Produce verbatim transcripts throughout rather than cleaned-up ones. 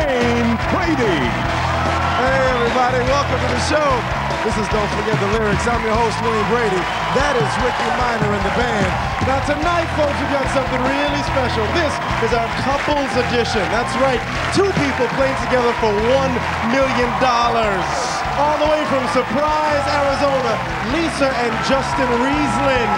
Wayne Brady. Hey everybody, welcome to the show. This is Don't Forget the Lyrics. I'm your host, Wayne Brady. That is Ricky Minor in the band. Now tonight, folks, we've got something really special. This is our couples edition. That's right, two people playing together for one million dollars. All the way from Surprise, Arizona, Lisa and Justin Riesland.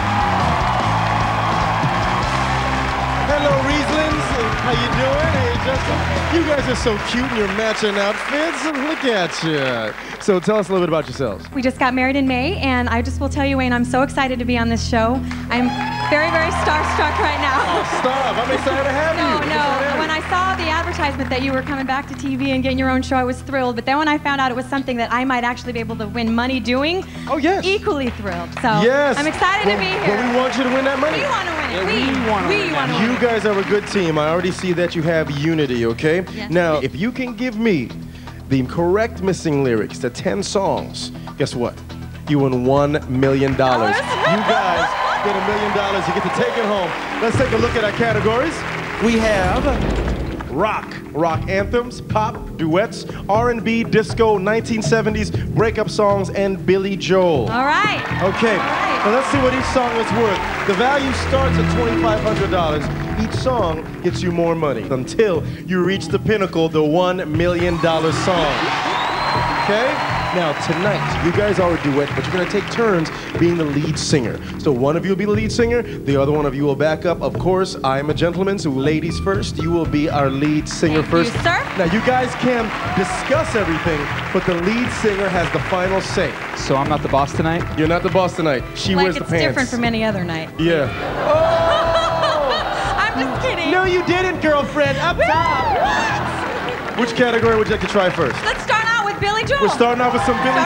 Hello, Rieslings. How you doing? Hey, Justin. You guys are so cute in your matching outfits. Look at you. So tell us a little bit about yourselves. We just got married in May, and I just will tell you, Wayne, I'm so excited to be on this show. I'm very, very starstruck right now. Oh, stop. I'm excited to have no, you. No, no. When I saw the advertisement that you were coming back to T V and getting your own show, I was thrilled. But then when I found out it was something that I might actually be able to win money doing, oh, yes. equally thrilled. So yes. I'm excited well, to be here. Well, we want you to win that money. We want to win it. Yeah, we we want to win it. You guys are a good team. I already see that you have unity, okay? Yes. Now, if you can give me the correct missing lyrics to ten songs, guess what? You win one million dollars. You guys get a million dollars. You get to take it home. Let's take a look at our categories. We have rock, rock anthems, pop, duets, R and B, disco, nineteen seventies, breakup songs, and Billy Joel. All right. Okay, All right. now let's see what each song is worth. The value starts at twenty-five hundred dollars. Each song gets you more money until you reach the pinnacle, the one million dollar song. Okay? Now, tonight, you guys are a duet, but you're gonna take turns being the lead singer. So one of you will be the lead singer, the other one of you will back up. Of course, I'm a gentleman, so ladies first. You will be our lead singer Thank first. you, sir. Now, you guys can discuss everything, but the lead singer has the final say. So I'm not the boss tonight? You're not the boss tonight. She like wears the it's pants. different from any other night. Yeah. I'm just kidding. No, you didn't, girlfriend. Up top. Which category would you like to try first? Let's start out with Billy Joel. We're starting off with some Billy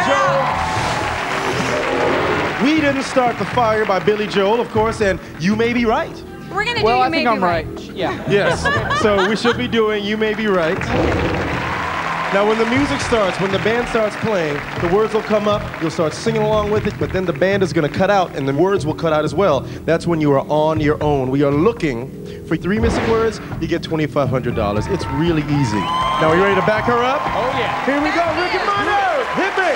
Start Joel. We didn't start the fire by Billy Joel, of course, and you may be right. We're gonna Well, do you I may think be I'm right. Yeah. Yes. So we should be doing You May Be Right. Now, when the music starts, when the band starts playing, the words will come up, you'll start singing along with it, but then the band is gonna cut out, and the words will cut out as well. That's when you are on your own. We are looking for three missing words, you get twenty-five hundred dollars. It's really easy. Now, are you ready to back her up? Oh, yeah. Here we go, Ricky Minor! Hit me!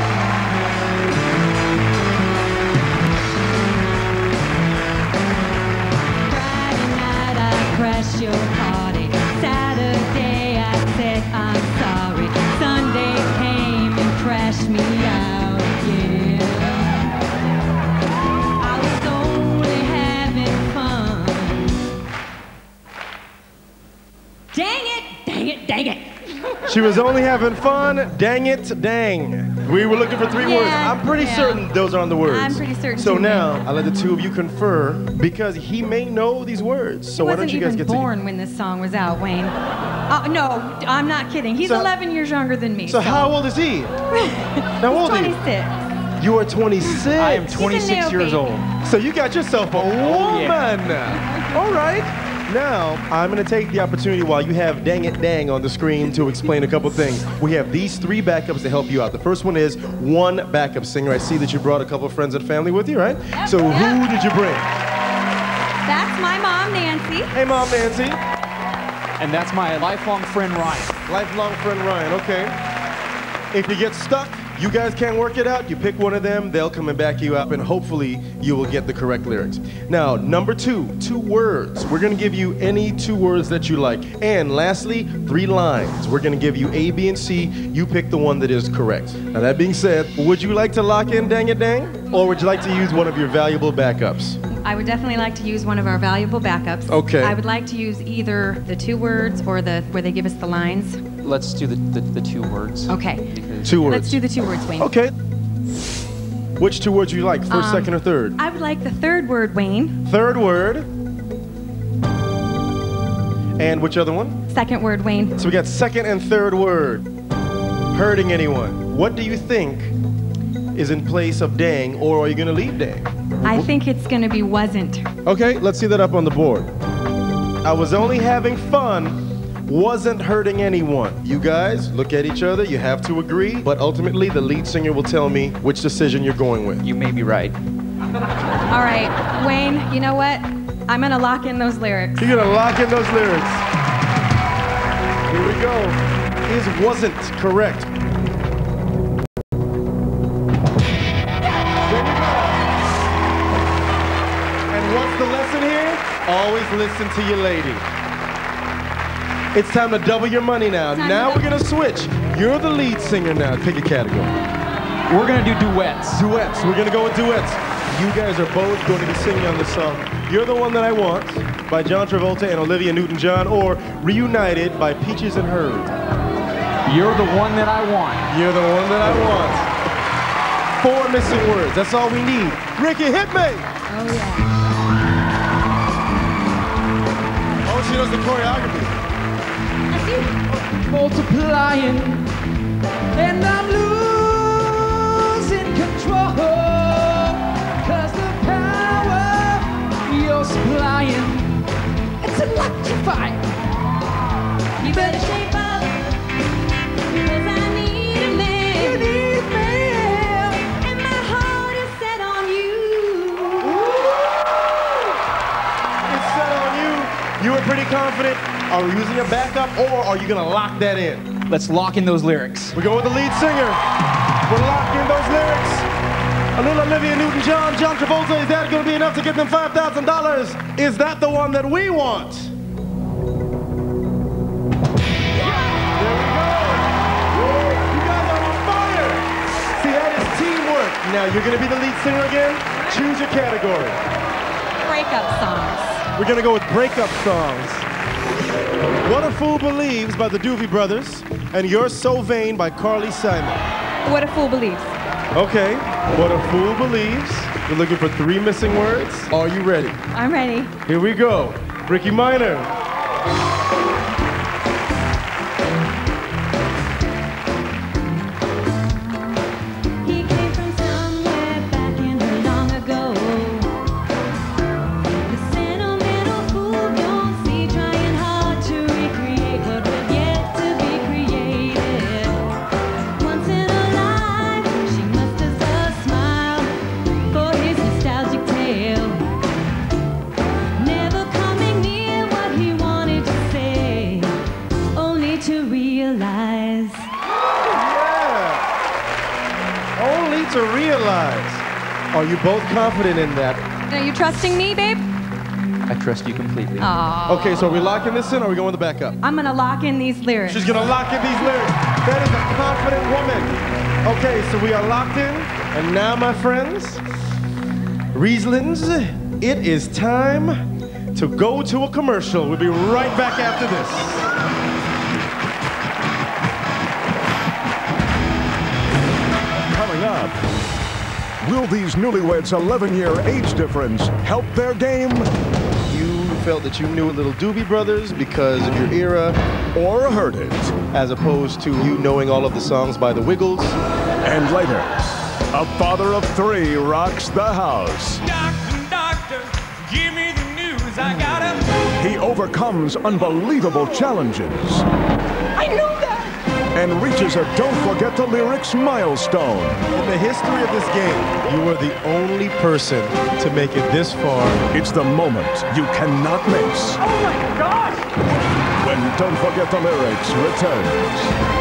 Friday night I crashed your party. Saturday I said I'm sorry. Sunday came and crashed me out again. I was only having fun. Dang it, dang it, dang it. She was only having fun, dang it, dang. We were looking for three Yeah, words. I'm pretty yeah. certain those aren't the words. I'm pretty certain So too, now, man. I'll let the two of you confer, because he may know these words. So He why wasn't don't you guys even get born when this song was out, Wayne. Oh, no, I'm not kidding. He's So- eleven years younger than me. So how old is he? How old are you? twenty-six. You are twenty-six. I am He's a twenty-six years nail old. baby. So you got yourself a woman. yeah. All right. Now, I'm going to take the opportunity while you have Dang It Dang on the screen to explain a couple things. We have these three backups to help you out. The first one is one backup singer. I see that you brought a couple friends and family with you, right? Yep, So yep. who did you bring? That's my mom, Nancy. Hey, Mom Nancy. And that's my lifelong friend, Ryan. Lifelong friend Ryan, okay. If you get stuck, you guys can't work it out, you pick one of them, they'll come and back you up, and hopefully you will get the correct lyrics. Now, number two, two words. We're gonna give you any two words that you like. And lastly, three lines. We're gonna give you A, B, and C. You pick the one that is correct. Now, that being said, would you like to lock in Dang It Dang? Or would you like to use one of your valuable backups? I would definitely like to use one of our valuable backups. Okay. I would like to use either the two words or the where they give us the lines. Let's do the, the, the two words. Okay. Because Two words. Let's do the two words, Wayne. Okay. Which two words would you like? First, Um, second, or third? I would like the third word, Wayne. Third word. And which other one? Second word, Wayne. So we got second and third word. Hurting anyone. What do you think is in place of dang, or are you gonna leave dang? I think it's gonna be wasn't. Okay, let's see that up on the board. I was only having fun, wasn't hurting anyone. You guys look at each other, you have to agree, but ultimately the lead singer will tell me which decision you're going with. you may be right. All right, Wayne, you know what? I'm gonna lock in those lyrics. You're gonna lock in those lyrics. Here we go. Is wasn't correct. What's the lesson here? Always listen to your lady. It's time to double your money now. Time now to we're gonna switch. You're the lead singer now. Pick a category. We're gonna do duets. Duets. We're gonna go with duets. You guys are both going to be singing on the song You're the One That I Want by John Travolta and Olivia Newton-John, or Reunited by Peaches and Herb. You're the one that I want. You're the one that I want. Four missing words. That's all we need. Ricky, hit me. Oh, yeah. Oh, she does the choreography. Multiplying, and I'm losing control. Cause the power you're supplying, it's electrifying. You better shape up, because I need a man. You need a man. And my heart is set on you. It's set on you. You were pretty confident. Are we using a backup, or are you gonna lock that in? Let's lock in those lyrics. We go with the lead singer. We're locking in those lyrics. A little Olivia Newton-John, John Travolta. Is that gonna be enough to get them five thousand dollars? Is that the one that we want? There we go. You guys are on fire. See, that is teamwork. Now, you're gonna be the lead singer again. Choose your category. Breakup songs. We're gonna go with breakup songs. What a Fool Believes by the Doobie Brothers, and You're So Vain by Carly Simon. What a Fool Believes. Okay, What a Fool Believes. We're looking for three missing words. Are you ready? I'm ready. Here we go. Ricky Minor. He came from somewhere back in the long ago. The sentimental fool don't see, trying hard to recreate what we've yet to be created. Once in a life, she musters a smile for his nostalgic tale. Never coming near what he wanted to say, only to realize. Only to realize. Are you both confident in that? Are you trusting me, babe? I trust you completely. Aww. Okay, so are we locking this in, or are we going with the backup? I'm gonna lock in these lyrics. She's gonna lock in these lyrics. That is a confident woman. Okay, so we are locked in, and now, my friends, Rieslings, it is time to go to a commercial. We'll be right back after this. Coming up, will these newlyweds' eleven-year age difference help their game You felt that you knew Little Doobie Brothers because of your era, or hurt it? as opposed to you knowing all of the songs by the Wiggles. And later, a father of three rocks the house. Doctor, doctor, give me the news. I gotta. He overcomes unbelievable challenges I know that. and reaches a don't forget the lyrics milestone. In the history of this game, you were the only person to make it this far. It's the moment you cannot miss Oh my gosh. when Don't Forget the Lyrics returns.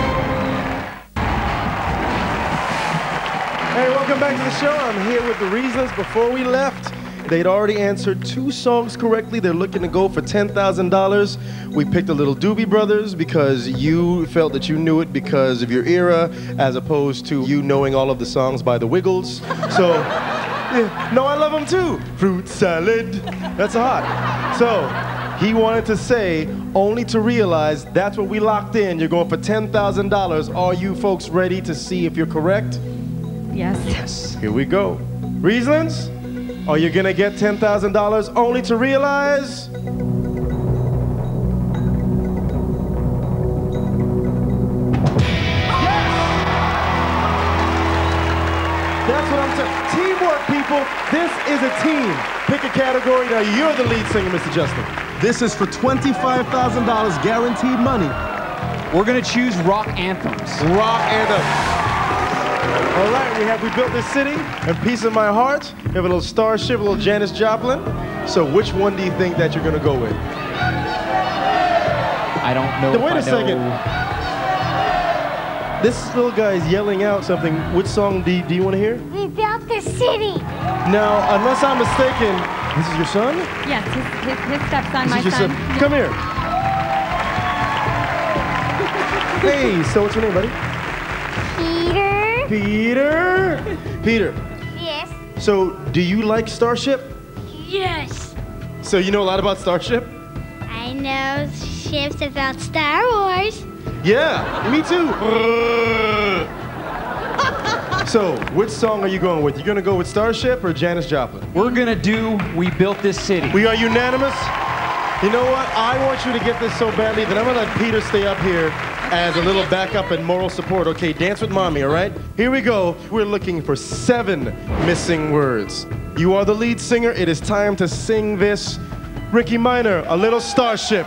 Hey, welcome back to the show. I'm here with the Reasons. Before we left, they'd already answered two songs correctly. They're looking to go for ten thousand dollars. We picked the Little Doobie Brothers because you felt that you knew it because of your era, as opposed to you knowing all of the songs by the Wiggles. So, yeah, no, I love them too. Fruit salad. That's hot. So, he wanted to say, only to realize that's what we locked in. You're going for ten thousand dollars. Are you folks ready to see if you're correct? Yes. Yes. Here we go. Rieslings, are you gonna get ten thousand dollars only to realize? That's what I'm saying. Teamwork, people. This is a team. Pick a category. Now, you're the lead singer, Mister Justin. This is for twenty-five thousand dollars guaranteed money. We're gonna choose rock anthems. Rock anthem. All right, we have We Built This City and Peace in My Heart. We have a little Starship, a little Janis Joplin. So which one do you think that you're gonna go with? I don't know. Then if wait I a second. know- This little guy is yelling out something. Which song do, do you want to hear? We built the city. Now, unless I'm mistaken, this is your son? Yes, his, his, his stepson, This my is your son. son. Come here. Hey, so what's your name, buddy? Peter. Peter. Peter. Yes. So, do you like Starship? Yes. So you know a lot about Starship? I know ships about Star Wars. Yeah, me too. So, which song are you going with? You gonna go with Starship or Janis Joplin? We're gonna do We Built This City. We are unanimous. You know what? I want you to get this so badly that I'm gonna let Peter stay up here as a little backup and moral support. Okay, dance with mommy, all right? Here we go. We're looking for seven missing words. You are the lead singer. It is time to sing this. Ricky Minor, A Little Starship.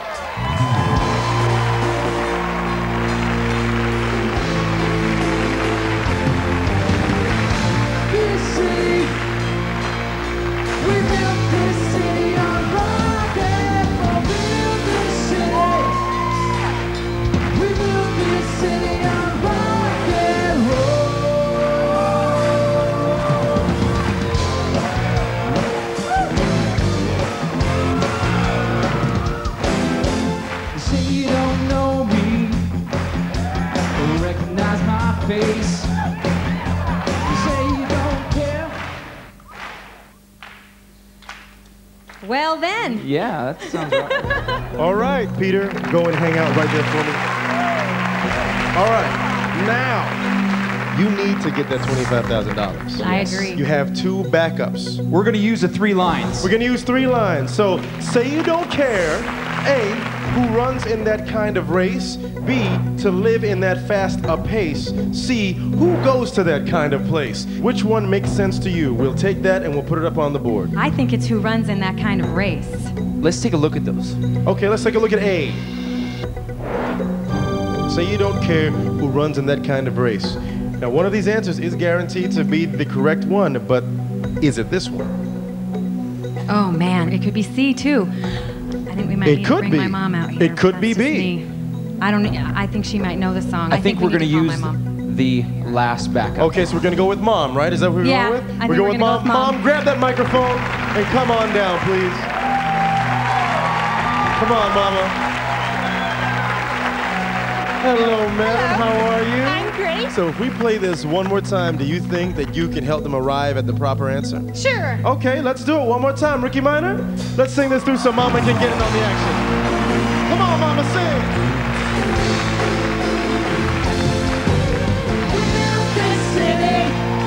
Face. You say you don't care. Well then. Yeah, that sounds right. All right, Peter, go and hang out right there for me. All right, now you need to get that twenty-five thousand dollars. I agree. You have two backups. We're gonna use the three lines. We're gonna use three lines. So, say you don't care. A, who runs in that kind of race. B, to live in that fast a pace. C, who goes to that kind of place. Which one makes sense to you? We'll take that and we'll put it up on the board. I think it's who runs in that kind of race. Let's take a look at those. Okay, let's take a look at A. Say you don't care who runs in that kind of race. Now, one of these answers is guaranteed to be the correct one, but is it this one? Oh man, it could be C too. I think we might It need could to bring be. my mom out here. It could be That's just B. me. I don't. I think she might know the song. I, think, we we're gonna need to call use my mom. the last backup. Okay, so we're gonna go with Mom, right? Is that what we're Yeah, going with? I think we're going we're with gonna Mom. go with Mom. Mom, grab that microphone and come on down, please. Come on, Mama. Hello, madam. How are you? I'm great. So if we play this one more time, do you think that you can help them arrive at the proper answer? Sure. Okay, let's do it one more time. Ricky Minor, let's sing this through so Mama can get in on the action. Come on, Mama, sing. We built this city.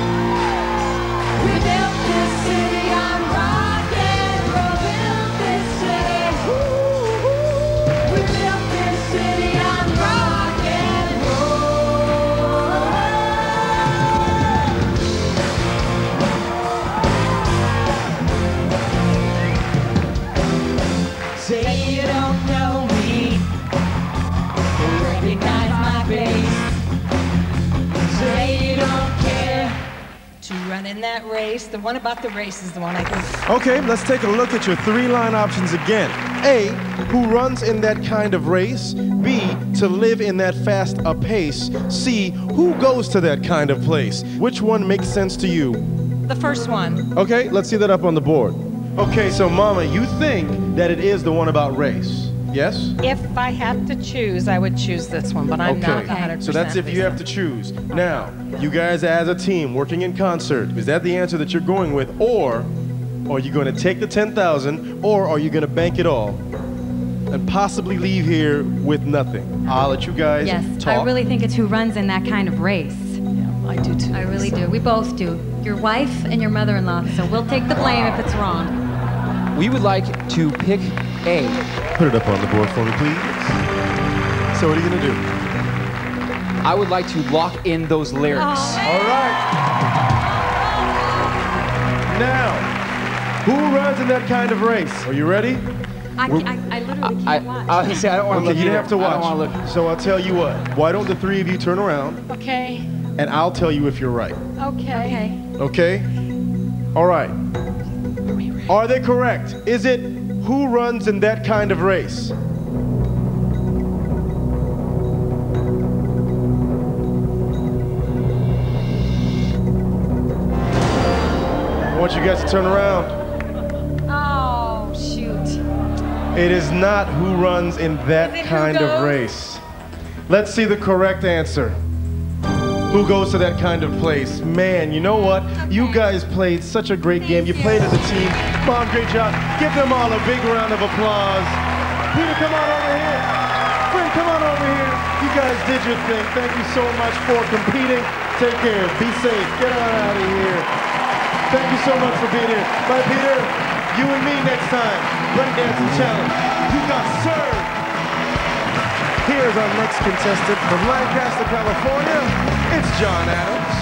We built this city on rock and roll. Built this city. We built this city on rock and roll. Say you don't know me, recognize my face. Say you don't care to run in that race. The one about the race is the one I think. Okay, let's take a look at your three-line options again. A, who runs in that kind of race. B, to live in that fast a pace. C, who goes to that kind of place. Which one makes sense to you? The first one. Okay, let's see that up on the board. Okay, so Mama, you think that it is the one about race, yes? If I had to choose, I would choose this one, but I'm not one hundred percent. So that's if you have to choose. Now, you guys as a team working in concert, is that the answer that you're going with, or are you going to take the ten thousand, or are you going to bank it all and possibly leave here with nothing? I'll let you guys Yes, talk. I really think it's who runs in that kind of race. Yeah, I do too. I really do. We both do. Your wife and your mother-in-law. So we'll take the blame if it's wrong. We would like to pick A. Put it up on the board for me, please. So what are you going to do? I would like to lock in those lyrics. Oh. All right. Now, who runs in that kind of race? Are you ready? I, We're- I, I literally I, can't watch. I, I, say, I don't want to Okay, look you either. didn't have to watch. I don't want to look. So I'll tell you what. Why don't the three of you turn around Okay. and I'll tell you if you're right. Okay. Okay. Okay? All right. Are they correct? Is it who runs in that kind of race? want you guys to turn around. Oh, shoot. It is not who runs in that Is it who kind of goes? race. Let's see the correct answer. Who goes to that kind of place? Man, you know what? You guys played such a great game. You played as a team. Come on, great job. Give them all a big round of applause. Peter, come on over here. Friend, come on over here. You guys did your thing. Thank you so much for competing. Take care. Be safe. Get on out of here. Thank you so much for being here. Bye, Peter. You and me next time. Breakdancing challenge. You got served. Here's our next contestant from Lancaster, California. It's John Adams.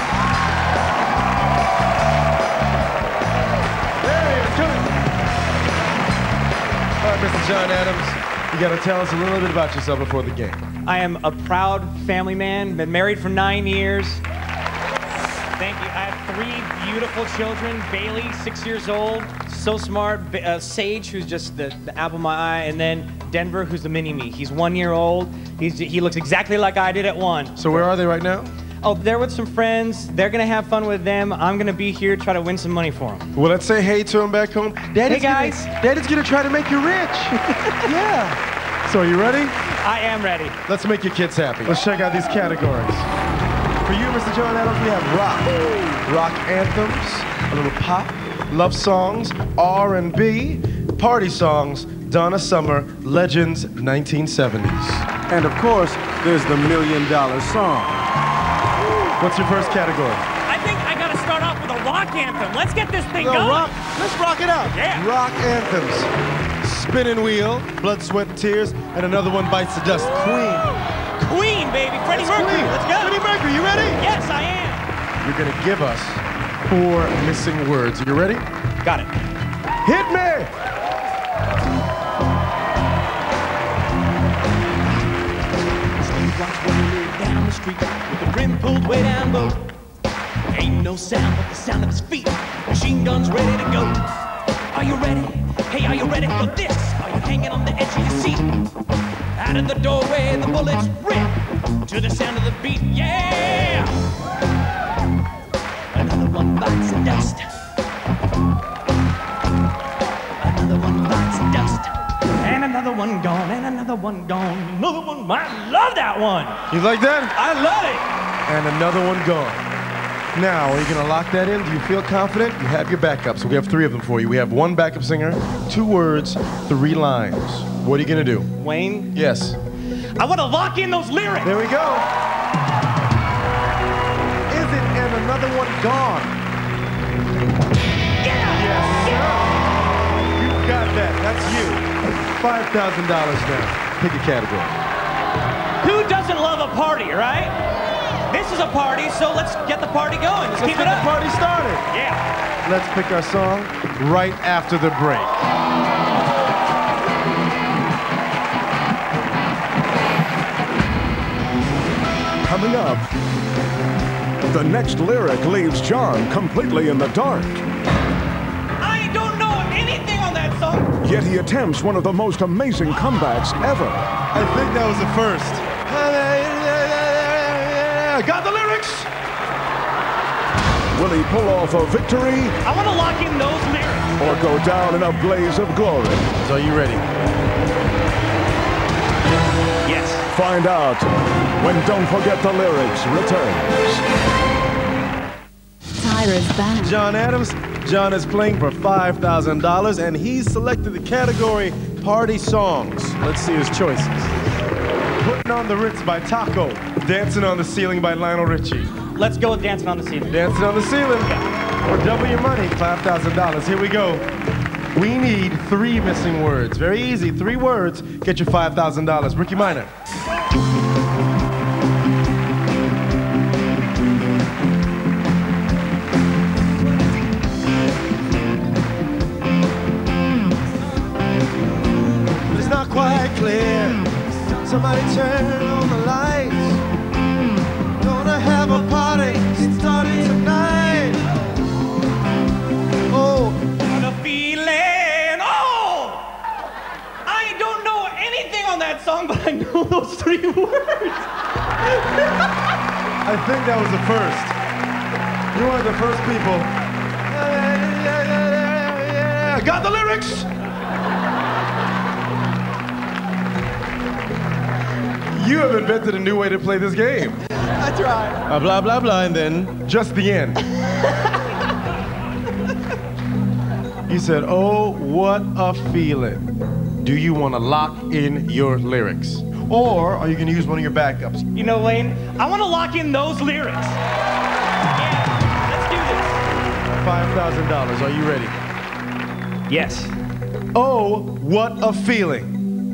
There he is. Come on. All right, Mister John Adams, you got to tell us a little bit about yourself before the game. I am a proud family man, been married for nine years. Thank you. I have three beautiful children. Bailey, six years old, so smart. Ba- Uh, Sage, who's just the, the apple of my eye, and then Denver, who's the mini-me. He's one year old. He's, he looks exactly like I did at one. So where are they right now? Oh, they're with some friends. They're gonna have fun with them. I'm gonna be here to try to win some money for them. Well, let's say hey to them back home. Daddy's Hey, guys. Gonna, Daddy's gonna try to make you rich. Yeah. So are you ready? I am ready. Let's make your kids happy. Let's check out these categories. For you, Mister John Adams, we have rock, rock anthems, a little pop, love songs, R and B, party songs, Donna Summer, Legends, nineteen seventies. And of course, there's the million dollar song. What's your first category? I think I gotta start off with a rock anthem. Let's get this thing No, going. rock. Let's rock it out. Yeah. Rock anthems. Spinning Wheel, Blood, Sweat, and Tears, and another one bites the dust. Queen. Queen, baby. Freddie That's Mercury. Queen. Let's go. Freddie Mercury, you ready? Yes, I am. You're gonna give us four missing words. Are you ready? Got it. Hit me! Blocks rolling down the street with the rim pulled way down low. Ain't no sound but the sound of his feet. Machine guns ready to go. Are you ready? Hey, are you ready for this? Are you hanging on the edge of your seat? Out of the doorway, the bullets rip to the sound of the beat. Yeah! Another one bites the dust. Another one bites the dust. And another one gone, and another one gone, another one. I love that one. You like that? I love it. And another one gone. Now, are you gonna lock that in? Do you feel confident? You have your backups. We have three of them for you. We have one backup singer, two words, three lines. What are you gonna do? Wayne, Yes. I want to lock in those lyrics. There we go. Is it and another one gone? Yeah. Yes, sir. You got that. That's you. five thousand dollars now. Pick a category. Who doesn't love a party, right? This is a party, so let's get the party going. Let's, Let's keep get it the up. party started. Yeah. Let's pick our song right after the break. Coming up, the next lyric leaves John completely in the dark. I don't know anything on that song. Yet he attempts one of the most amazing comebacks ever. I think that was the first. Got the lyrics? Will he pull off a victory I want to lock in those lyrics. or go down in a blaze of glory? So are you ready? Yes. Find out when Don't Forget the Lyrics returns. Tyra's back. John Adams. John is playing for five thousand dollars and he's selected the category Party Songs. Let's see his choices. Putting on the Ritz by Taco. Dancing on the Ceiling by Lionel Richie. let's go with Dancing on the Ceiling. Dancing on the Ceiling. Or double your money, five thousand dollars. Here we go. We need three missing words. Very easy, three words. Get your five thousand dollars. Ricky Minor. But it's not quite clear. Somebody turn on the lights. Gonna have a party starting tonight. Oh, Got a feeling. Oh! I don't know anything on that song, but I know those three words. I think that was the first. You're one of the first people. I got the lyrics. You have invented a new way to play this game. That's right. Uh, blah, blah, blah, and then just the end. He said, oh, what a feeling. Do you want to lock in your lyrics? Or are you going to use one of your backups? You know, Wayne, I want to lock in those lyrics. Yeah, let's do this. five thousand dollars, are you ready? Yes. Oh, what a feeling.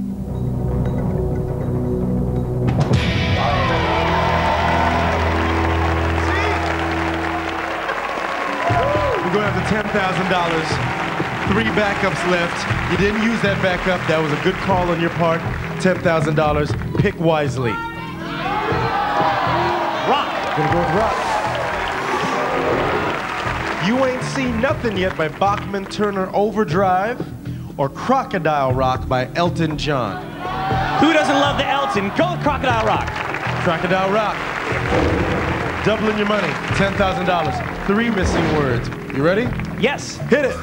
We're going to have the ten thousand dollars. Three backups left. You didn't use that backup. That was a good call on your part. ten thousand dollars. Pick wisely. Rock. Gonna go with rock. You Ain't Seen Nothing Yet by Bachman Turner Overdrive or Crocodile Rock by Elton John. Who doesn't love the Elton? Go with Crocodile Rock. Crocodile Rock. Doubling your money. ten thousand dollars. Three missing words. You ready? Yes. Hit it.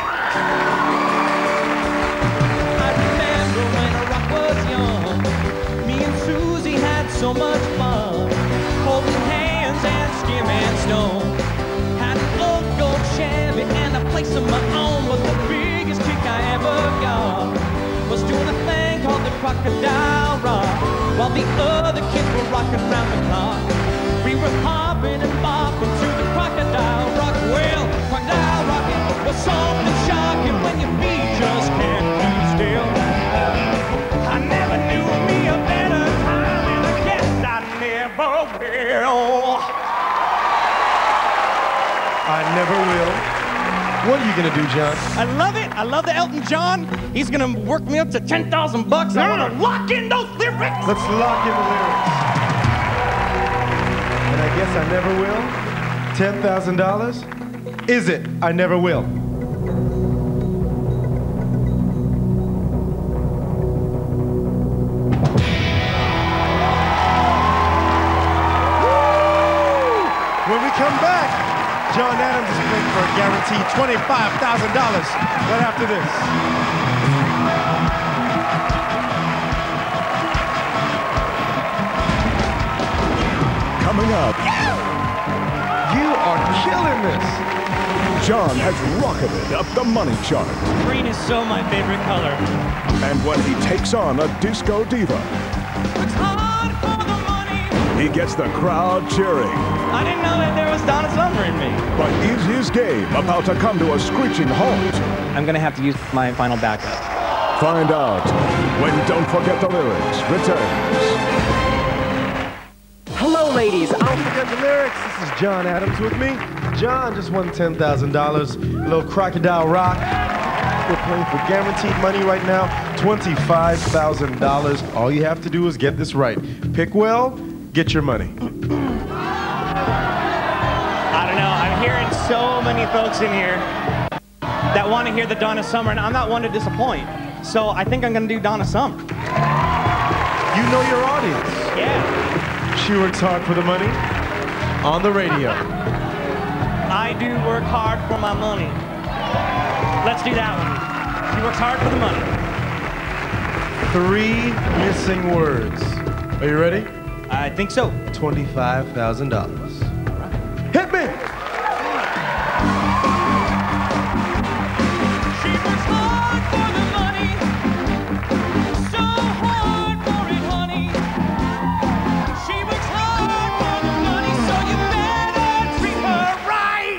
I remember when rock was young. Me and Susie had so much fun, holding hands and skimming snow. Had an old gold Chevy and a place of my own, but the biggest kick I ever got was doing a thing called the Crocodile Rock, while the other kids were rocking round the clock. We were hopping and bopping to the Crocodile Rock. Well, Crocodile rocking was something shocking when your feet just can't be still. I never knew me a better time, and I guess I never will. I never will. What are you gonna do, John? I love it. I love the Elton John. He's gonna work me up to ten thousand bucks. I want to lock in those lyrics. Let's lock in the lyrics. And I guess I never will. ten thousand dollars? Is it I never will? When we come back, John Adams is playing for a guaranteed twenty-five thousand dollars right after this. Coming up, You are killing this. John has rocketed up the money chart. Green is so my favorite color. And when he takes on a disco diva, It's hard for the money. he gets the crowd cheering. I didn't know that there was Donna Summer in me. But is his game about to come to a screeching halt? I'm gonna have to use my final backup. Find out when Don't Forget the Lyrics returns. Hello, ladies. Don't forget the lyrics. This is John Adams with me. John just won ten thousand dollars. A little Crocodile Rock. We're playing for guaranteed money right now, twenty-five thousand dollars. All you have to do is get this right. Pick well, get your money. I don't know. I'm hearing so many folks in here that want to hear the Donna Summer, and I'm not one to disappoint. So I think I'm gonna do Donna Summer. You know your audience. Yeah. She works hard for the money on the radio. I do work hard for my money. Let's do that one. She works hard for the money. Three missing words. Are you ready? I think so. twenty-five thousand dollars. Hit me! She works hard for the money, so hard for it, honey. She works hard for the money, so you better treat her right.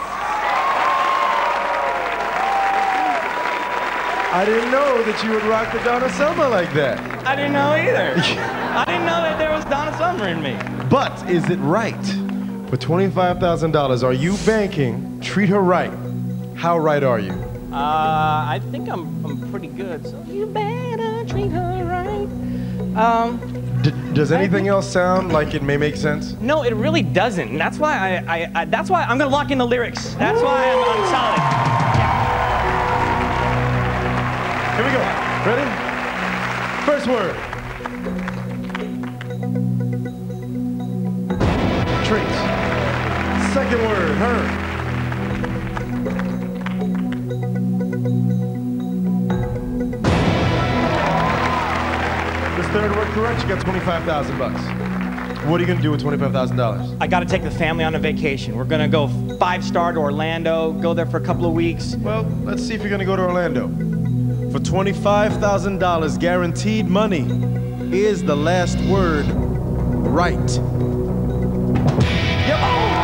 I didn't know that you would rock the Donna Summer like that. I didn't know either. I didn't know that there was Donna Summer in me. But is it right? For twenty-five thousand dollars, are you banking? Treat her right. How right are you? Uh, I think I'm I'm pretty good. So you better treat her right. Um, D- does anything else sound like it may make sense? no, it really doesn't. And that's why I, I, I that's why I'm gonna lock in the lyrics. That's why I'm, I'm solid. Here we go. Ready? First word. Treat. Second word, her. third word correct, you got twenty-five thousand bucks. What are you gonna do with twenty-five thousand dollars? I gotta take the family on a vacation. We're gonna go five-star to Orlando, go there for a couple of weeks. Well, let's see if you're gonna go to Orlando. For twenty-five thousand dollars guaranteed money, is the last word right? Yep.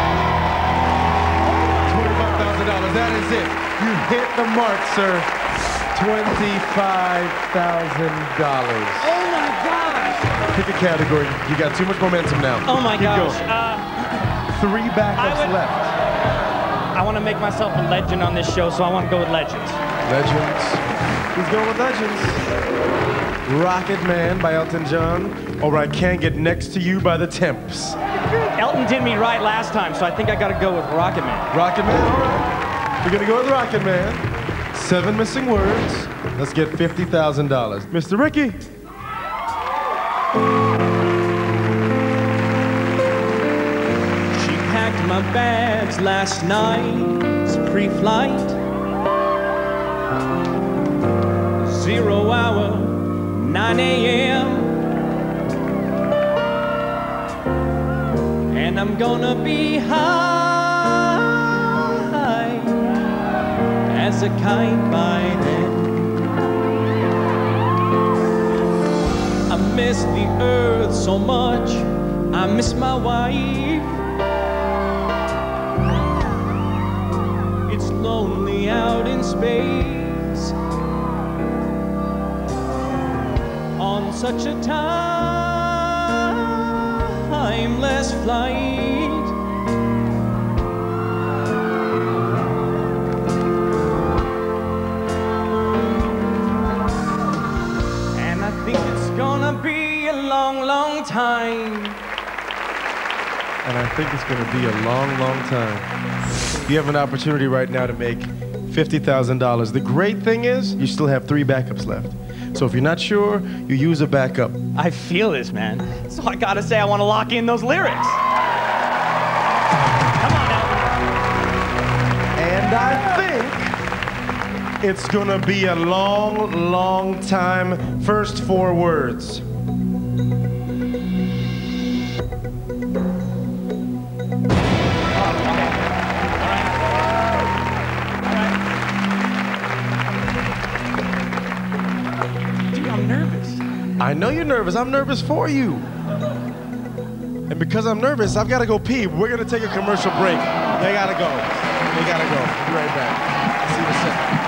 twenty-five thousand dollars, that is it. You hit the mark, sir. twenty-five thousand dollars. Oh my gosh! Pick a category. You got too much momentum now. Oh my Keep gosh. going. Uh, Three backups would- left. I want to make myself a legend on this show, so I want to go with legends. Legends. He's going with Legends. Rocket Man by Elton John, or I Can't Get Next to You by the Temps. Elton did me right last time, so I think I gotta go with Rocket Man. Rocket Man, all right. We're gonna go with Rocket Man. Seven missing words. Let's get fifty thousand dollars. Mister Ricky. She packed my bags last night, it's pre-flight. Zero hour, nine A M And I'm gonna be high as a kite by then. I miss the earth so much, I miss my wife. It's lonely out in space on such a timeless flight. And I think it's gonna be a long, long time. And I think it's gonna be a long, long time. You have an opportunity right now to make fifty thousand dollars. The great thing is, you still have three backups left. So if you're not sure, you use a backup. I feel this, man. So I gotta say, I want to lock in those lyrics. Come on now. And I think it's gonna be a long, long time. First four words. I know you're nervous. I'm nervous for you. And because I'm nervous, I've got to go pee. We're going to take a commercial break. They got to go. They got to go. Be right back. See you in a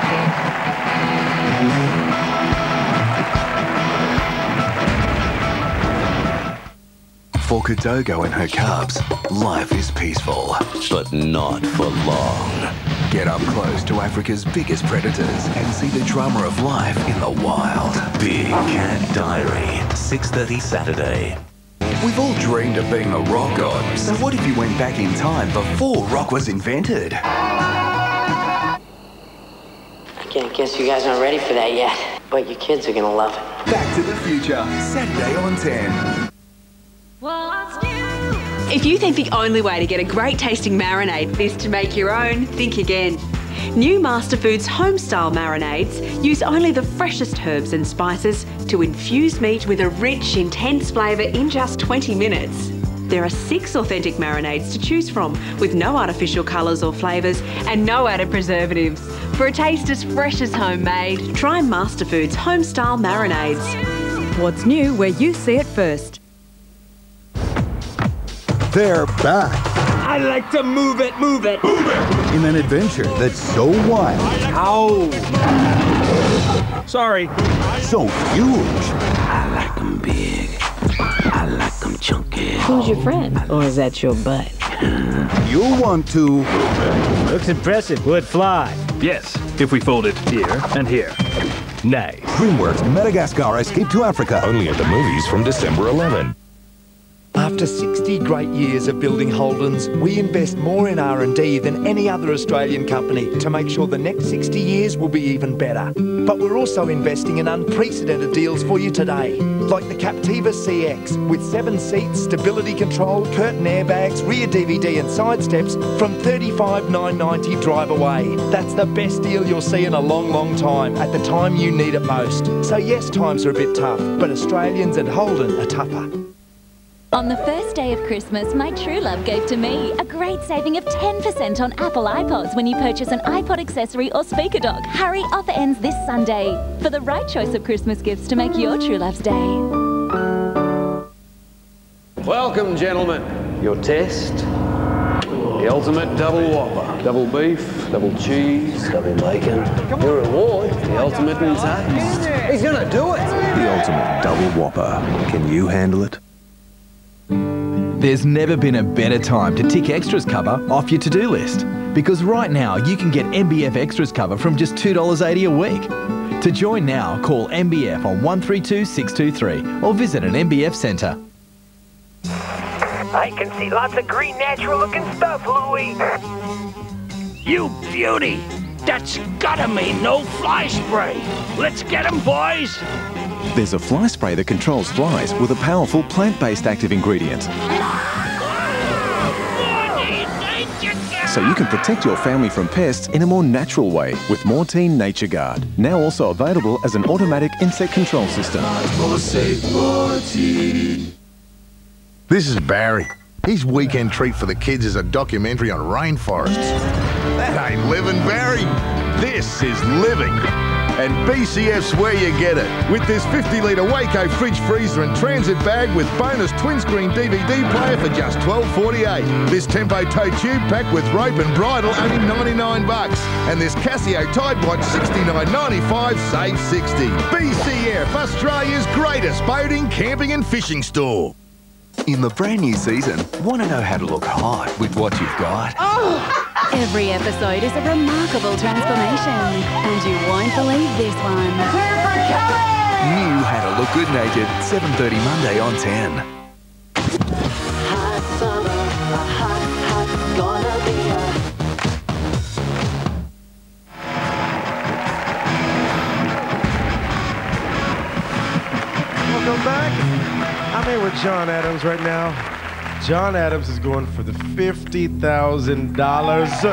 second. For Kadogo and her cubs, life is peaceful, but not for long. Get up close to Africa's biggest predators and see the drama of life in the wild. Big Cat Diary, six thirty Saturday. We've all dreamed of being a rock god, so what if you went back in time before rock was invented? I guess you guys aren't ready for that yet, but your kids are gonna love it. Back to the Future, Saturday on ten. If you think the only way to get a great tasting marinade is to make your own, think again. New Masterfoods home-style marinades use only the freshest herbs and spices to infuse meat with a rich, intense flavour in just twenty minutes. There are six authentic marinades to choose from, with no artificial colours or flavours and no added preservatives. For a taste as fresh as homemade, try Masterfoods home-style marinades. What's new where you see it first? They're back. I like to move it, move it. Move it. In an adventure that's so wild. Ow. Sorry. So huge. I like them big. I like them chunky. Who's your friend? Or is that your butt? You'll want to... Looks impressive. Would fly. Yes, if we fold it here and here. Nice. DreamWorks Madagascar Escape to Africa. Only at the movies from December eleventh. After sixty great years of building Holdens, we invest more in R and D than any other Australian company to make sure the next sixty years will be even better. But we're also investing in unprecedented deals for you today, like the Captiva C X, with seven seats, stability control, curtain airbags, rear D V D and side steps from thirty-five thousand nine hundred ninety dollars drive away. That's the best deal you'll see in a long, long time, at the time you need it most. So yes, times are a bit tough, but Australians and Holden are tougher. On the first day of Christmas, my true love gave to me a great saving of ten percent on Apple iPods when you purchase an iPod accessory or speaker dock. Hurry, offer ends this Sunday for the right choice of Christmas gifts to make your true love's day. Welcome, gentlemen. Your test. The ultimate double whopper. Double beef, double cheese, double bacon. Your reward, the ultimate in taste. He's gonna do it. The ultimate double whopper. Can you handle it? There's never been a better time to tick extras cover off your to-do list, because right now you can get M B F extras cover from just two dollars eighty a week. To join now, call M B F on one three two six two three or visit an M B F centre. I can see lots of green, natural-looking stuff, Louie. You beauty! That's gotta mean no fly spray. Let's get 'em, boys! There's a fly spray that controls flies with a powerful plant-based active ingredient. So you can protect your family from pests in a more natural way with Mortein Nature Guard. Now also available as an automatic insect control system. This is Barry. His weekend treat for the kids is a documentary on rainforests. That ain't living, Barry. This is living. And B C F's where you get it. With this fifty litre Waco fridge freezer and transit bag with bonus twin screen D V D player for just twelve forty-eight. This Tempo tow tube packed with rope and bridle only ninety-nine bucks. And this Casio Tide Watch sixty-nine ninety-five, save sixty. B C F, Australia's greatest boating, camping and fishing store. In the brand new season, want to know how to look hot with what you've got? Oh! Every episode is a remarkable transformation, and you won't believe this one. New How to Look Good Naked, seven thirty Monday on ten. Hot summer, hot, hot, gonna be a... Welcome back. I'm here with John Adams right now. John Adams is going for the fifty thousand dollars. What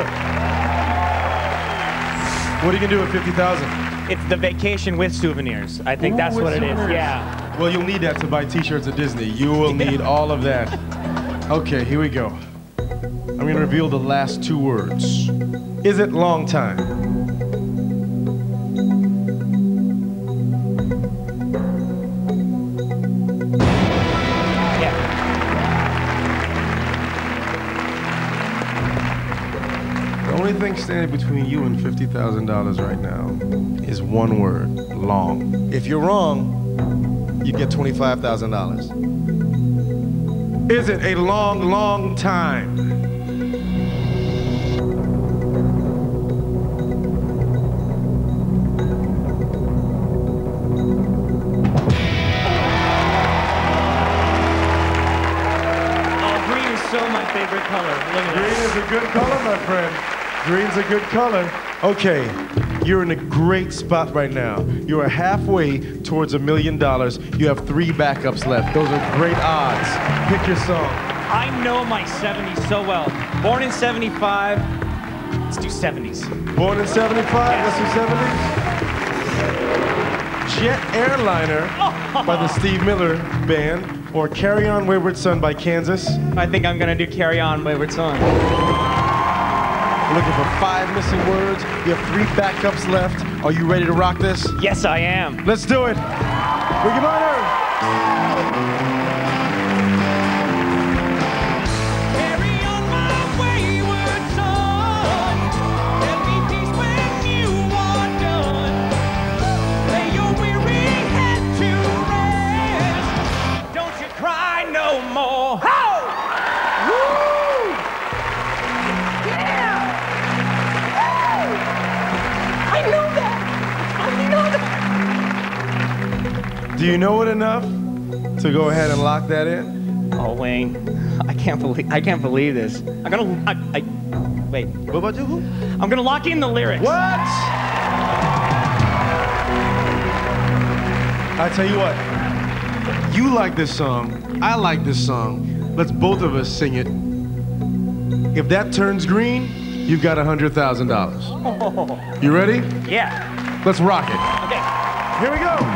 are you gonna do with fifty thousand dollars? It's the vacation with souvenirs. I think Ooh, that's with what it is. souvenirs. Yeah. Well, you'll need that to buy t-shirts at Disney. You will need all of that. Okay, here we go. I'm gonna reveal the last two words. Is it long time? The only thing standing between you and fifty thousand dollars right now is one word, long. If you're wrong, you get twenty-five thousand dollars. Is it a long, long time? Oh, green is so my favorite color. Look at Green this. is a good color, my friend. Green's a good color. Okay, you're in a great spot right now. You are halfway towards a million dollars. You have three backups left. Those are great odds. Pick your song. I know my seventies so well. Born in seventy-five. Let's do seventies. Born in seventy-five, let's do seventies. Jet Airliner by the Steve Miller Band, or Carry On Wayward Son by Kansas. I think I'm gonna do Carry On Wayward Son. We're looking for five missing words. You have three backups left. Are you ready to rock this? Yes, I am. Let's do it. Ricky Minor. Do you know it enough to go ahead and lock that in? Oh, Wayne, I can't believe I can't believe this. I'm gonna. I, I wait. What about you? Who? I'm gonna lock in the lyrics. What? I tell you what. You like this song. I like this song. Let's both of us sing it. If that turns green, you've got a hundred thousand dollars. You ready? Yeah. Let's rock it. Okay. Here we go.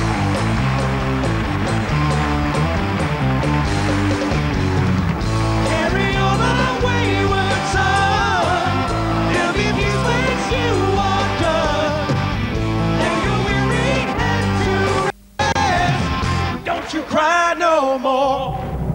You cry no more.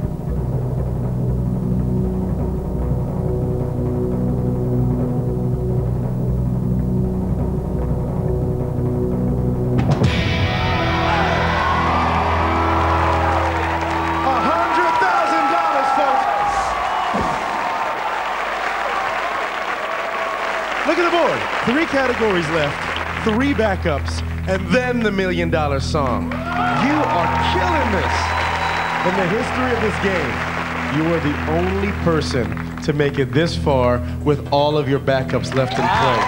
Look at the board. Three categories left, three backups, and then the million dollar song. You are killing this. In the history of this game, you are the only person to make it this far with all of your backups left in play.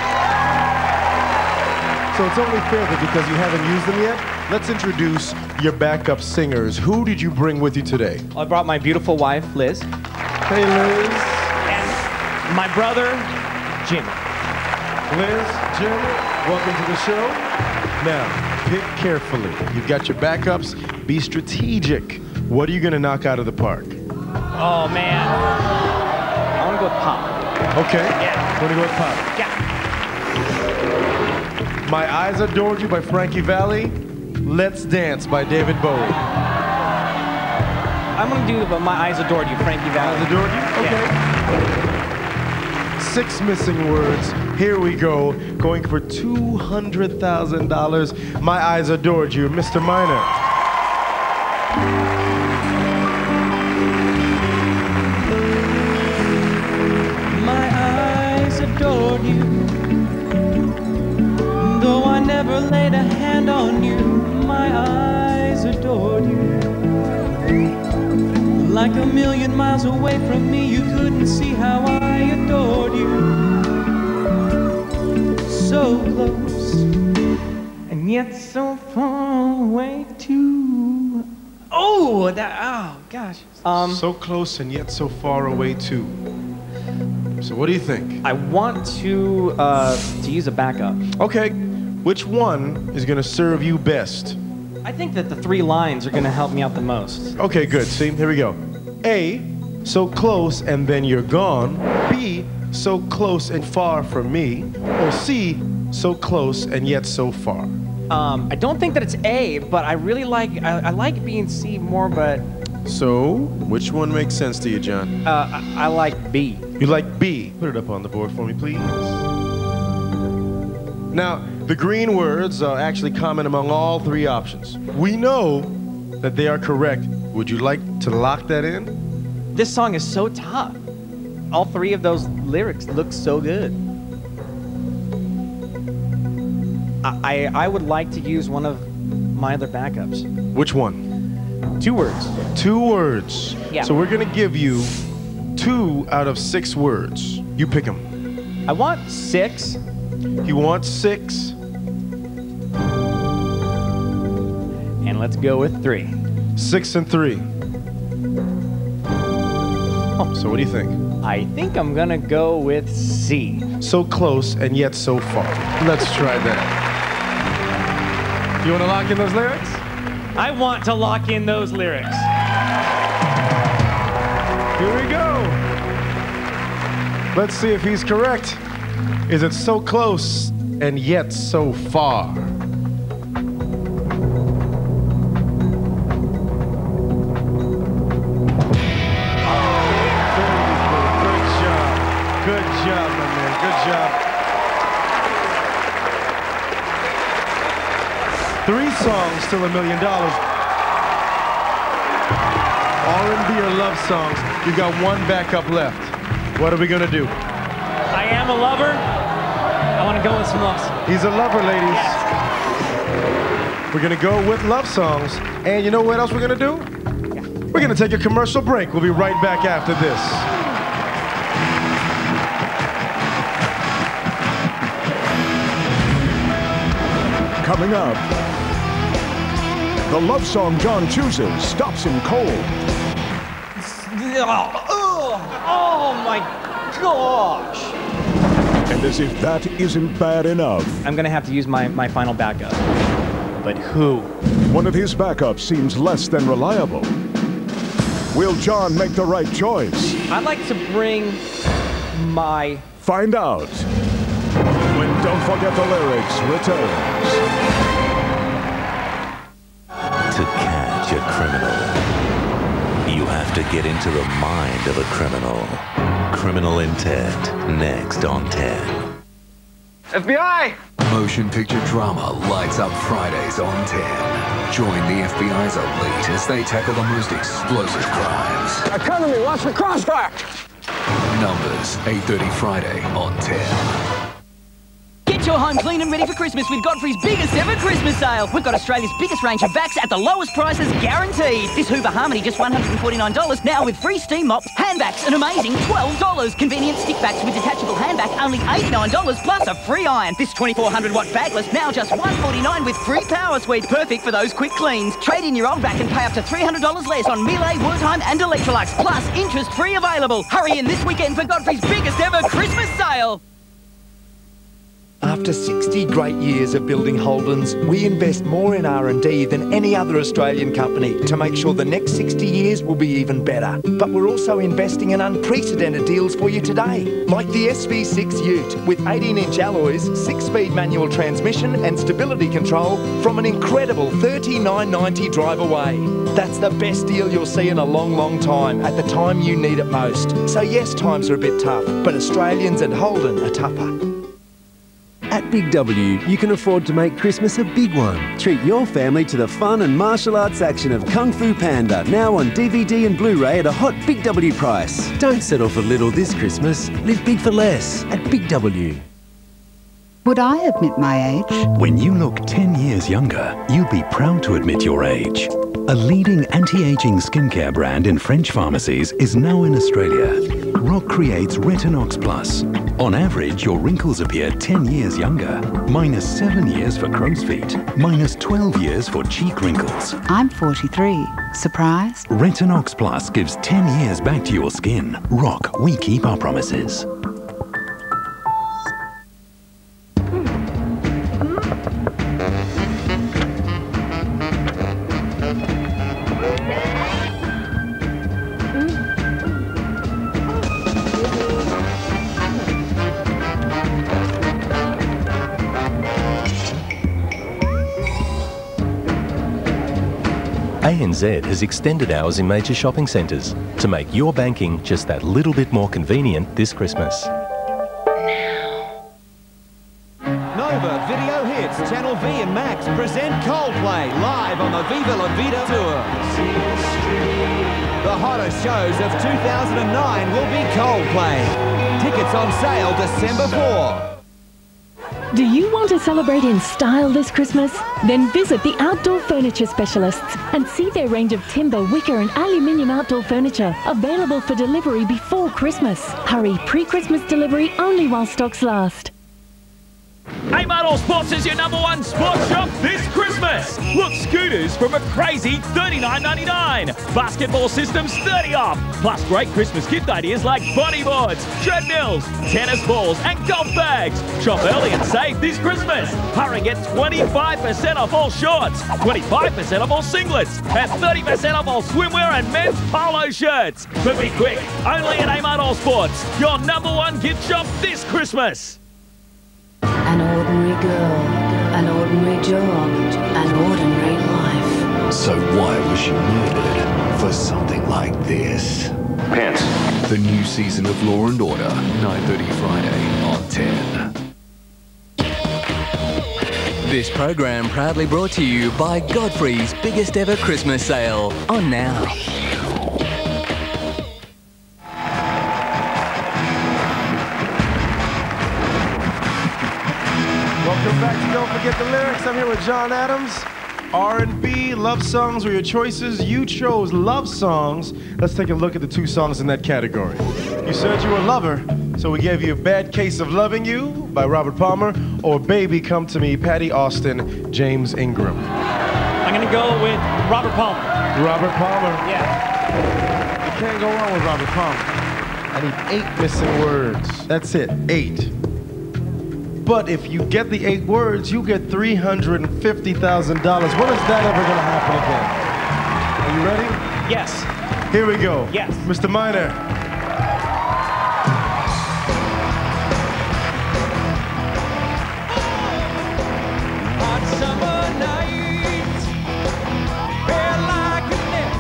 So it's only fair that because you haven't used them yet, let's introduce your backup singers. Who did you bring with you today? I brought my beautiful wife, Liz. Hey, Liz. And my brother, Jim. Liz, Jim, welcome to the show. Now, pick carefully. You've got your backups. Be strategic. What are you going to knock out of the park? Oh, man. I want to go with pop. Okay. Yeah. Want to go with pop? Yeah. My Eyes Adored You by Frankie Valli. Let's Dance by David Bowie. I'm going to do the My Eyes Adored You, Frankie Valli. Eyes Adored You? Okay. Yeah. Six missing words. Here we go. Going for two hundred thousand dollars. My Eyes Adored You, Mister Minor. My eyes adored you, though I never laid a hand on you. My eyes adored you. Like a million miles away from me, you couldn't see how I adored you. So close, and yet so far away too. Oh, that, oh gosh. Um, so close and yet so far away too. So what do you think? I want to, uh, to use a backup. Okay, which one is gonna serve you best? I think that the three lines are gonna help me out the most. Okay, good, see, here we go. A, so close and then you're gone. B, so close and far from me. Or C, so close and yet so far. Um, I don't think that it's A, but I really like, I, I like B and C more, but... So, which one makes sense to you, John? Uh, I, I like B. You like B? Put it up on the board for me, please. Now, the green words are actually common among all three options. We know that they are correct. Would you like to lock that in? This song is so tough. All three of those lyrics look so good. I, I, I would like to use one of my other backups. Which one? Two words. Two words. Yeah. So we're gonna give you two out of six words. You pick them. I want six. You want six? And let's go with three. Six and three. Oh, so what do you think? I think I'm gonna go with C. So close and yet so far. Let's try that. You wanna lock in those lyrics? I want to lock in those lyrics. Here we go. Let's see if he's correct. Is it so close and yet so far? Good job. Good job, my man. Good job. Three songs, still a million dollars. R and B or love songs. You got one backup left. What are we gonna do? I am a lover. I want to go with some love songs. He's a lover, ladies. Yes. We're gonna go with love songs. And you know what else we're gonna do? We're going to take a commercial break. We'll be right back after this. Coming up, the love song John chooses stops him cold. Oh, oh my gosh! And as if that isn't bad enough, I'm gonna have to use my, my final backup. But who? One of his backups seems less than reliable. Will John make the right choice? I'd like to bring my... Find out when Don't Forget the Lyrics returns. To catch a criminal, you have to get into the mind of a criminal. Criminal Intent, next on ten. F B I! Motion picture drama lights up Fridays on ten. Join the F B I's elite as they tackle the most explosive crimes. They're coming to me, watch the crossfire! Numbers, eight thirty Friday on ten. Get your home clean and ready for Christmas with Godfrey's biggest ever Christmas sale. We've got Australia's biggest range of vacs at the lowest prices guaranteed. This Hoover Harmony just one hundred forty-nine dollars, now with free steam mops. Hand vacs, an amazing twelve dollars. Convenient stick vacs with detachable hand vac, only eighty-nine dollars plus a free iron. This twenty-four hundred watt bagless, now just one hundred forty-nine dollars with free power suite. Perfect for those quick cleans. Trade in your old vac and pay up to three hundred dollars less on Miele, Wertheim and Electrolux. Plus interest free available. Hurry in this weekend for Godfrey's biggest ever Christmas sale. After sixty great years of building Holdens, we invest more in R and D than any other Australian company to make sure the next sixty years will be even better. But we're also investing in unprecedented deals for you today, like the S V six Ute with eighteen inch alloys, six speed manual transmission and stability control from an incredible thirty-nine ninety drive away. That's the best deal you'll see in a long, long time at the time you need it most. So yes, times are a bit tough, but Australians and Holden are tougher. At Big W, you can afford to make Christmas a big one. Treat your family to the fun and martial arts action of Kung Fu Panda, now on D V D and Blu-ray at a hot Big W price. Don't settle for little this Christmas. Live big for less at Big W. Would I admit my age? When you look ten years younger, you'd be proud to admit your age. A leading anti-aging skincare brand in French pharmacies is now in Australia. Rock creates Retinox Plus. On average, your wrinkles appear ten years younger. Minus seven years for crow's feet. Minus twelve years for cheek wrinkles. I'm forty-three. Surprised? Retinox Plus gives ten years back to your skin. Rock, we keep our promises. A N Z has extended hours in major shopping centres to make your banking just that little bit more convenient this Christmas. Nova Video Hits, Channel V and Max present Coldplay live on the Viva La Vida tour. The hottest shows of two thousand nine will be Coldplay. Tickets on sale December fourth. Do you want to celebrate in style this Christmas? Then visit the Outdoor Furniture Specialists and see their range of timber, wicker and aluminium outdoor furniture available for delivery before Christmas. Hurry, pre-Christmas delivery only while stocks last. Amart All Sports is your number one sports shop this Christmas. Look, scooters from a crazy thirty-nine ninety-nine. Basketball systems thirty off. Plus great Christmas gift ideas like bodyboards, treadmills, tennis balls and golf bags. Shop early and save this Christmas. Hurry, get twenty-five percent off all shorts, twenty-five percent off all singlets and thirty percent off all swimwear and men's polo shirts. But be quick, only at Amart All Sports, your number one gift shop this Christmas. An ordinary girl, an ordinary job, an ordinary life. So why was she murdered? For something like this. Pants. The new season of Law and Order, nine thirty Friday on ten. This program proudly brought to you by Godfrey's biggest ever Christmas sale. On now. Welcome back to Don't Forget the Lyrics. I'm here with John Adams. R and B, love songs were your choices. You chose love songs. Let's take a look at the two songs in that category. You said you were a lover, so we gave you A Bad Case of Loving You by Robert Palmer or Baby Come to Me, Patty Austin, James Ingram. I'm gonna go with Robert Palmer. Robert Palmer. Yeah. You can't go wrong with Robert Palmer. I need eight missing words. That's it, eight. But if you get the eight words, you get three hundred fifty thousand dollars. When is that ever gonna happen again? Are you ready? Yes. Here we go. Yes. Mister Minor. Hot summer night, bare like a net.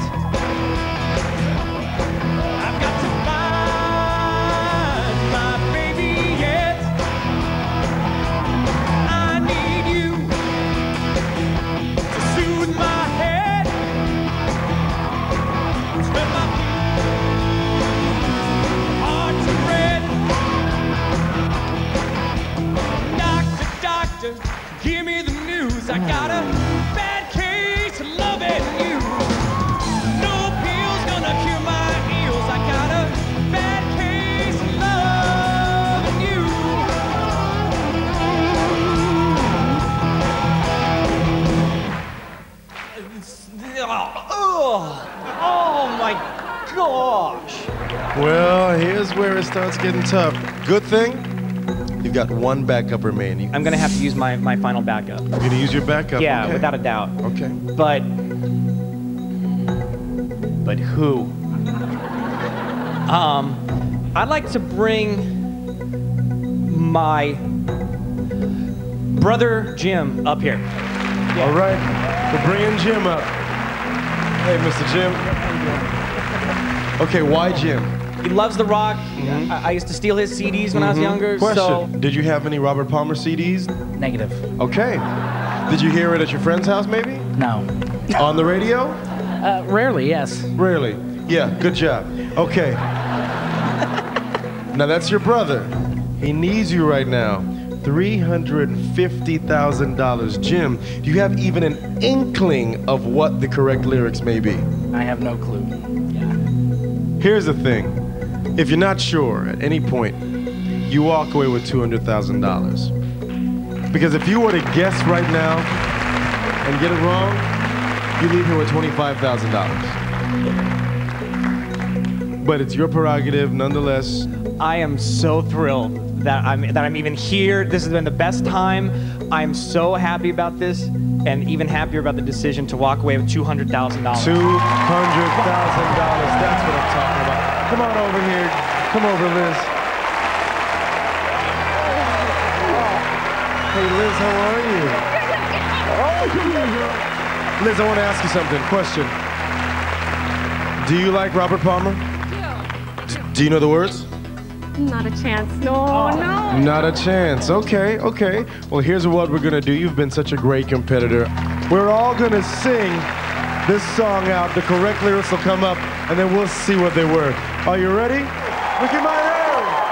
I've got to find my baby yet. I need you to soothe my head, spend my heart to red. Doctor, doctor, give me the news. I got a bad case of loving you. No pill's gonna cure my ills. I got a bad case of loving you. Oh, oh my gosh. Well, here's where it starts getting tough. Good thing, you've got one backup remaining. I'm gonna have to use my, my final backup. You're gonna use your backup? Yeah, Okay. without a doubt. Okay. But, but who? Um, I'd like to bring my brother Jim up here. Yeah. All right, we're bringing Jim up. Hey, Mister Jim. Okay, why Jim? He loves the rock. I, I used to steal his C Ds when I was younger. Question, So did you have any Robert Palmer C Ds? negative. Okay. Did you hear it at your friend's house, maybe? No. On the radio? Uh, rarely, yes. Rarely. Yeah, good job. Okay. Now that's your brother. He needs you right now. three hundred fifty thousand dollars. Jim, do you have even an inkling of what the correct lyrics may be? I have no clue. Here's the thing. If you're not sure at any point, you walk away with two hundred thousand dollars. Because if you were to guess right now and get it wrong, you leave here with twenty-five thousand dollars. But it's your prerogative nonetheless. I am so thrilled that I'm that I'm even here. This has been the best time. I'm so happy about this, and even happier about the decision to walk away with two hundred thousand dollars. two hundred thousand dollars. That's what I'm talking about. Come on over here. Come over, Liz. Hey, Liz, how are you? Liz, I want to ask you something. Question. Do you like Robert Palmer? D- do you know the words? Not a chance. No, no. Not a chance. Okay, okay. Well, here's what we're gonna do. You've been such a great competitor. We're all gonna sing this song out. The correct lyrics will come up, and then we'll see what they were. Are you ready? Look at my hair.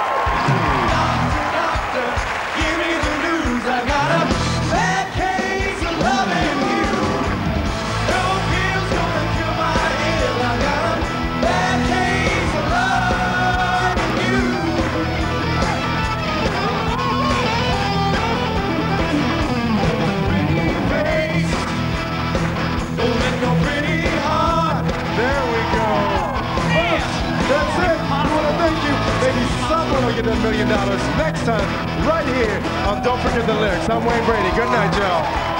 Give me the news. I got a bad case of loving you. No pill's gonna cure my ill. I got a bad case of loving you. Face, don't make no pretty heart. There we go. That's it. I want to thank you. Maybe someone will get that million dollars next time, right here on Don't Forget the Lyrics. I'm Wayne Brady. Good night, y'all.